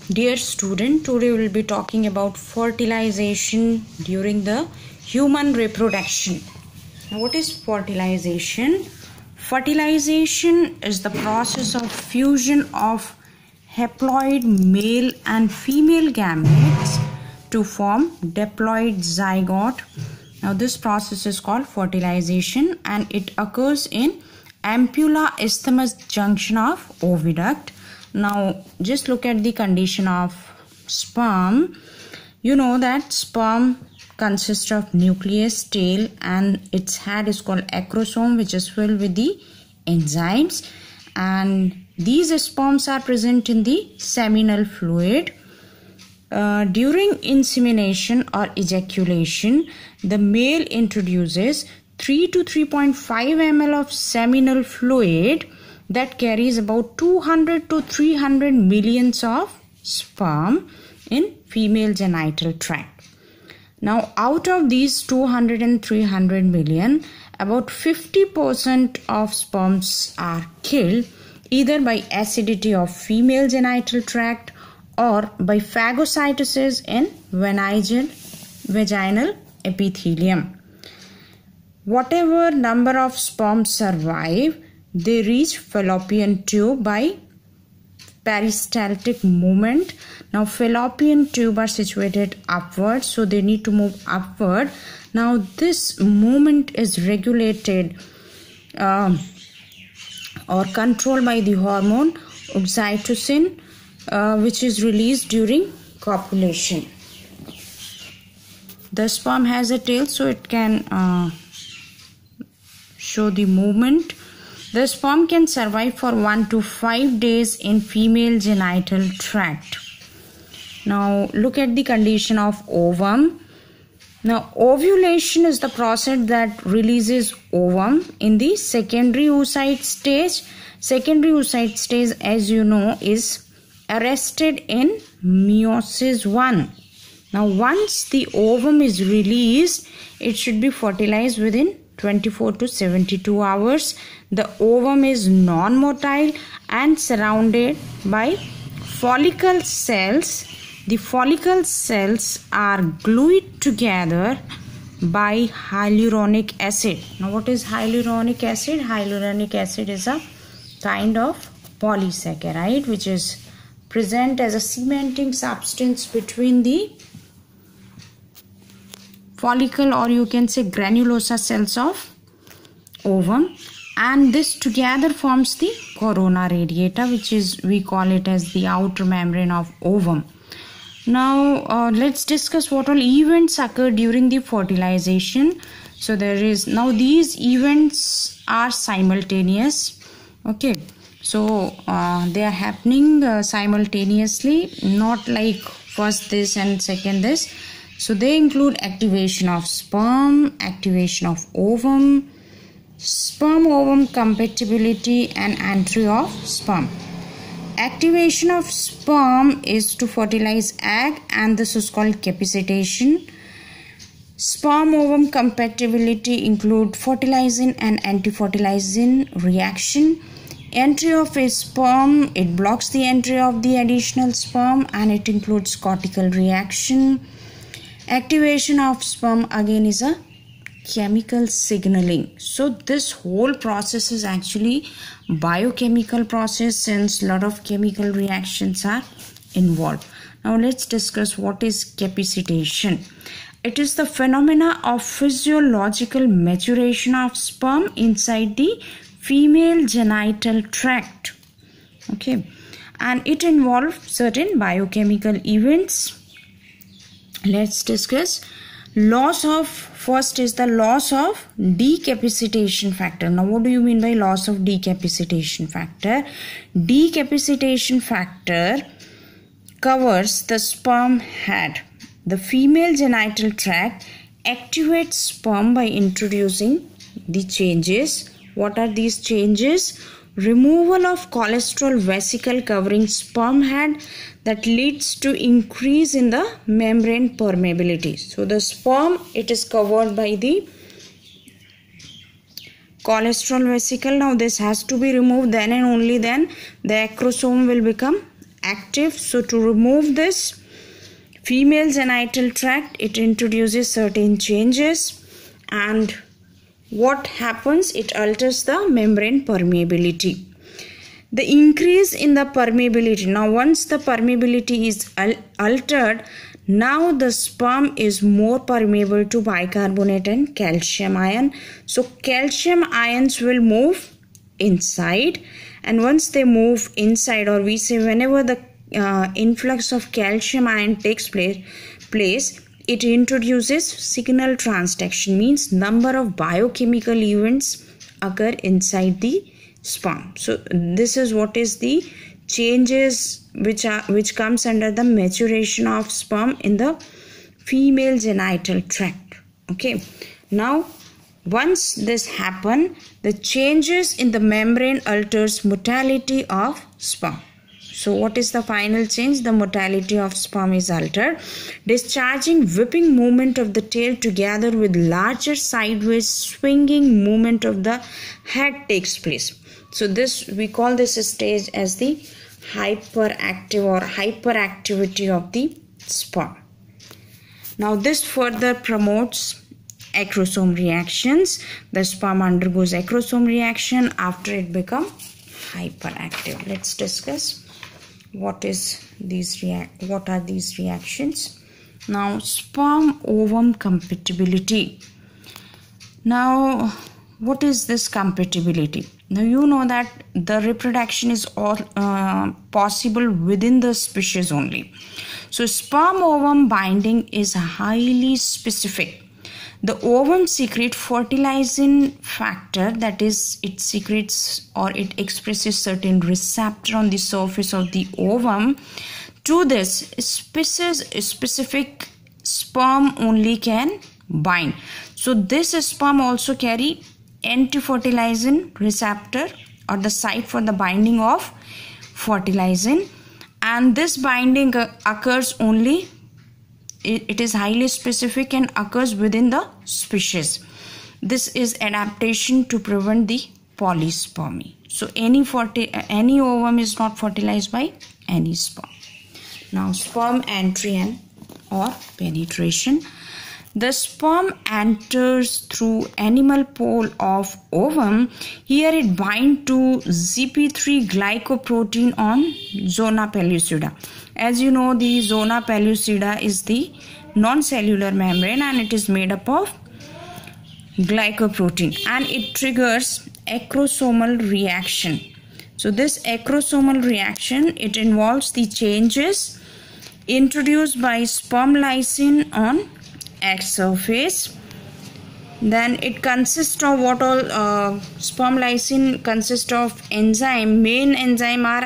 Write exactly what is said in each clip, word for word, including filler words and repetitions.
Dear student, today we will be talking about fertilization during the human reproduction. Now, what is fertilization? Fertilization is the process of fusion of haploid male and female gametes to form diploid zygote. Now, this process is called fertilization and it occurs in ampulla isthmus junction of oviduct. Now, just look at the condition of sperm. You know that sperm consists of nucleus, tail, and its head is called acrosome, which is filled with the enzymes. And these sperms are present in the seminal fluid. Uh, during insemination or ejaculation, the male introduces three to three point five milliliters of seminal fluid that carries about two hundred to three hundred millions of sperm in female genital tract. Now, out of these two hundred and three hundred million, about fifty percent of sperms are killed either by acidity of female genital tract or by phagocytosis in vaginal, vaginal epithelium. Whatever number of sperms survive, they reach fallopian tube by peristaltic movement. Now, fallopian tube are situated upward, so they need to move upward. Now, this movement is regulated uh, or controlled by the hormone oxytocin, uh, which is released during copulation. The sperm has a tail, so it can uh, show the movement. The sperm can survive for one to five days in female genital tract. Now, look at the condition of ovum. Now, ovulation is the process that releases ovum in the secondary oocyte stage. Secondary oocyte stage, as you know, is arrested in meiosis one. Now, once the ovum is released, it should be fertilized within twenty-four to seventy-two hours. The ovum is non-motile and surrounded by follicle cells. The follicle cells are glued together by hyaluronic acid. Now, what is hyaluronic acid? Hyaluronic acid is a kind of polysaccharide which is present as a cementing substance between the follicle, or you can say granulosa cells of ovum, and this together forms the corona radiata, which is, we call it as the outer membrane of ovum. Now, uh, let's discuss what all events occur during the fertilization. So, there is, now these events are simultaneous. Okay, so uh, they are happening uh, simultaneously, not like first this and second this. So, they include activation of sperm, activation of ovum, sperm-ovum compatibility, and entry of sperm. Activation of sperm is to fertilize egg, and this is called capacitation. Sperm-ovum compatibility include fertilizing and anti-fertilizing reaction. Entry of a sperm, it blocks the entry of the additional sperm, and it includes cortical reaction. Activation of sperm again is a chemical signaling. So this whole process is actually biochemical process, since a lot of chemical reactions are involved. Now let's discuss what is capacitation. It is the phenomena of physiological maturation of sperm inside the female genital tract. Okay, and it involves certain biochemical events. Let's discuss loss of, first is the loss of decapacitation factor. Now, what do you mean by loss of decapacitation factor? Decapacitation factor covers the sperm head. The female genital tract activates sperm by introducing the changes. What are these changes? Removal of cholesterol vesicle covering sperm head that leads to increase in the membrane permeability. So the sperm, it is covered by the cholesterol vesicle. Now this has to be removed, then and only then the acrosome will become active. So to remove this female genital tract, it introduces certain changes, and what happens? It alters the membrane permeability. The increase in the permeability. Now once the permeability is al altered, now the sperm is more permeable to bicarbonate and calcium ion. So calcium ions will move inside, and once they move inside, or we say whenever the uh, influx of calcium ion takes place, place it introduces signal transduction, means number of biochemical events occur inside the sperm. So this is what is the changes which are which comes under the maturation of sperm in the female genital tract. Okay, now once this happen, the changes in the membrane alters motility of sperm. So what is the final change? The motility of sperm is altered. Discharging whipping movement of the tail together with larger sideways swinging movement of the head takes place. So this, we call this stage as the hyperactive or hyperactivity of the sperm. Now this further promotes acrosome reactions. The sperm undergoes acrosome reaction after it become hyperactive. Let's discuss what is these react what are these reactions. Now sperm ovum compatibility. Now what is this compatibility? Now you know that the reproduction is all uh, possible within the species only. So sperm ovum binding is highly specific. The ovum secretes fertilizing factor, that is, it secretes or it expresses certain receptor on the surface of the ovum. To this species specific sperm only can bind. So this sperm also carry anti-fertilizing receptor or the site for the binding of fertilizing, and this binding occurs only, it is highly specific and occurs within the species. This is adaptation to prevent the polyspermy. So any ferti any ovum is not fertilized by any sperm. Now sperm entry and or penetration. The sperm enters through animal pole of ovum. Here it binds to Z P three glycoprotein on zona pellucida. As you know, the zona pellucida is the non-cellular membrane and it is made up of glycoprotein, and it triggers acrosomal reaction. So this acrosomal reaction, it involves the changes introduced by sperm lysine on egg surface. Then it consists of what all? Uh, sperm lysine consists of enzyme. Main enzyme are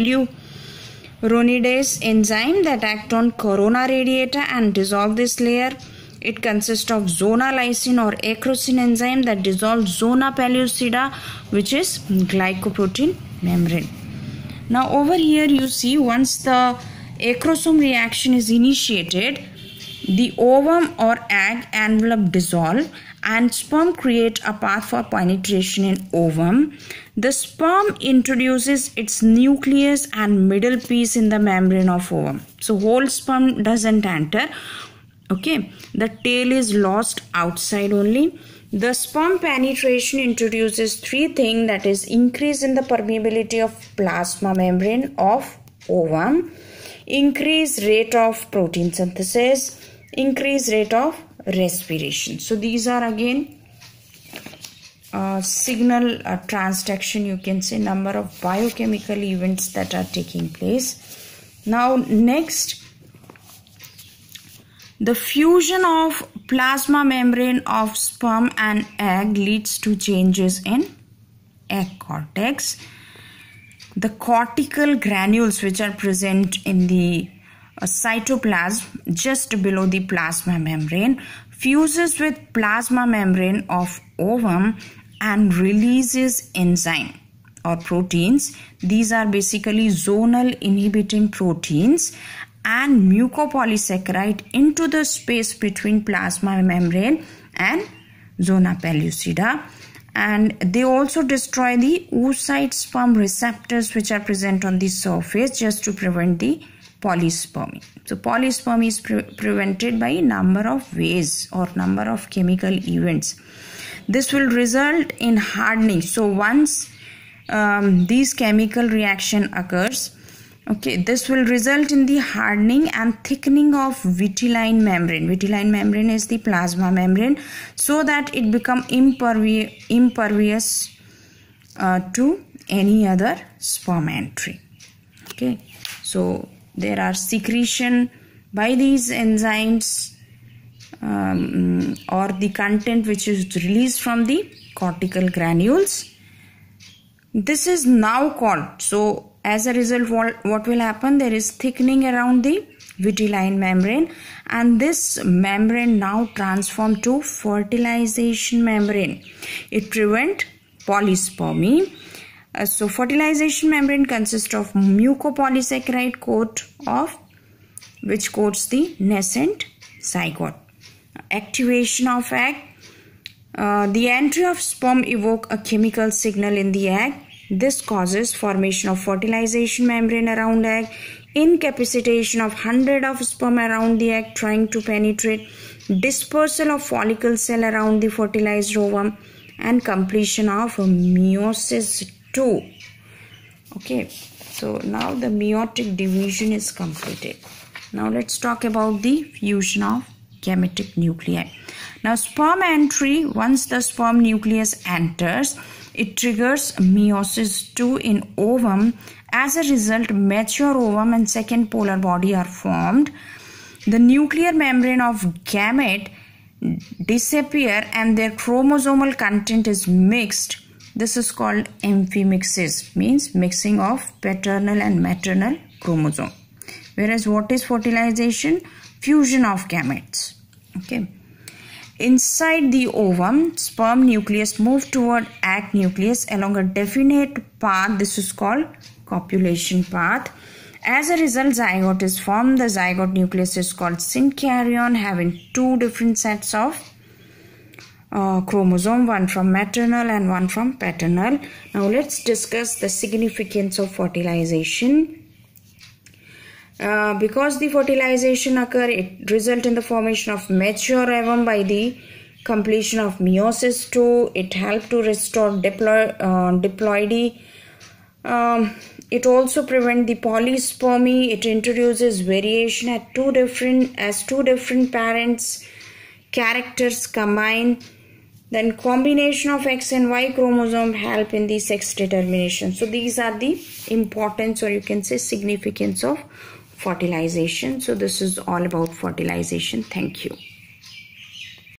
hyaluronidase enzyme that act on corona radiata and dissolve this layer. It consists of zona lysine or acrosin enzyme that dissolves zona pellucida, which is glycoprotein membrane. Now over here you see, once the acrosome reaction is initiated, the ovum or egg envelope dissolve and sperm create a path for penetration in ovum. The sperm introduces its nucleus and middle piece in the membrane of ovum. So whole sperm doesn't enter. Okay, the tail is lost outside only. The sperm penetration introduces three things, that is increase in the permeability of plasma membrane of ovum, increase rate of protein synthesis, increase rate of respiration. So these are again uh, signal uh, transduction, you can say, number of biochemical events that are taking place. Now next, the fusion of plasma membrane of sperm and egg leads to changes in egg cortex. The cortical granules which are present in the uh, cytoplasm just below the plasma membrane fuses with plasma membrane of ovum and releases enzyme or proteins. These are basically zonal inhibiting proteins and mucopolysaccharide into the space between plasma membrane and zona pellucida, and they also destroy the oocyte sperm receptors which are present on the surface just to prevent the polyspermy. So polyspermy is pre prevented by a number of ways or number of chemical events. This will result in hardening. So once um, these chemical reaction occurs, okay, this will result in the hardening and thickening of vitelline membrane. Vitelline membrane is the plasma membrane, so that it become impervi impervious uh, to any other sperm entry. Okay, so there are secretion by these enzymes um, or the content which is released from the cortical granules. This is now called, so as a result, what, what will happen? There is thickening around the vitelline membrane, and this membrane now transformed to fertilization membrane. It prevents polyspermy. Uh, so fertilization membrane consists of mucopolysaccharide coat of which coats the nascent zygote. Activation of egg. Uh, the entry of sperm evoke a chemical signal in the egg. This causes formation of fertilization membrane around egg, incapacitation of hundred of sperm around the egg trying to penetrate, dispersal of follicle cell around the fertilized ovum, and completion of meiosis two. Okay, so now the meiotic division is completed. Now let's talk about the fusion of gametic nuclei. Now sperm entry, once the sperm nucleus enters, it triggers meiosis two in ovum. As a result, mature ovum and second polar body are formed. The nuclear membrane of gamete disappear and their chromosomal content is mixed. This is called amphimixis, means mixing of paternal and maternal chromosome. Whereas what is fertilization? Fusion of gametes. Okay. Inside the ovum, sperm nucleus move toward egg nucleus along a definite path. This is called copulation path. As a result, zygote is formed. The zygote nucleus is called synkaryon, having two different sets of uh, chromosome, one from maternal and one from paternal. Now let's discuss the significance of fertilization. Uh, because the fertilization occur, it result in the formation of mature ovum by the completion of meiosis two. It help to restore diplo uh, diploidy. Um, it also prevent the polyspermy. It introduces variation at two different as two different parents characters combine. Then combination of X and Y chromosome help in the sex determination. So these are the importance, or you can say significance of fertilization. So this is all about fertilization. Thank you.